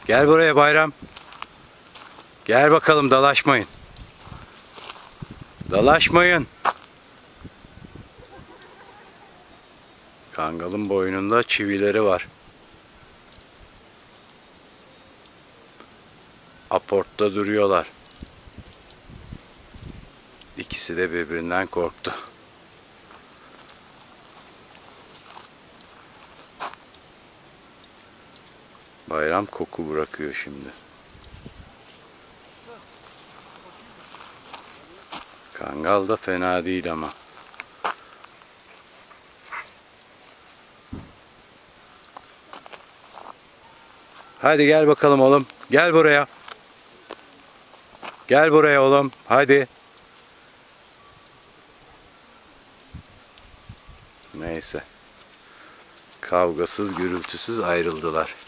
Gel buraya Bayram. Gel bakalım, dalaşmayın. Dalaşmayın. Kangalın boynunda çivileri var. Aportta duruyorlar. İkisi de birbirinden korktu. Bayram koku bırakıyor şimdi. Kangal da fena değil ama. Hadi gel bakalım oğlum. Gel buraya. Gel buraya oğlum. Hadi. Neyse. Kavgasız, gürültüsüz ayrıldılar.